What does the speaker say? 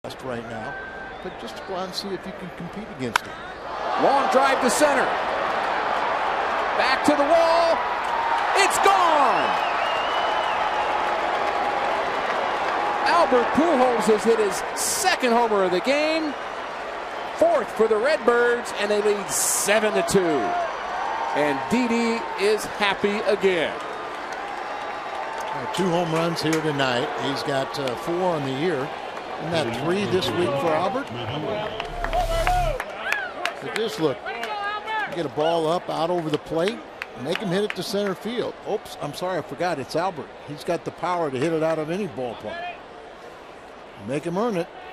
right now, but just go out and see if you can compete against him. Long drive to center. Back to the wall. It's gone. Albert Pujols has hit his second homer of the game. Fourth for the Redbirds, and they lead 7-2. And Didi is happy again. 2 home runs here tonight. He's got 4 on the year. Isn't that 3 this week for Albert? So just look. Get a ball up, out over the plate, make him hit it to center field. Oops, I'm sorry, I forgot. It's Albert. He's got the power to hit it out of any ballpark. Make him earn it.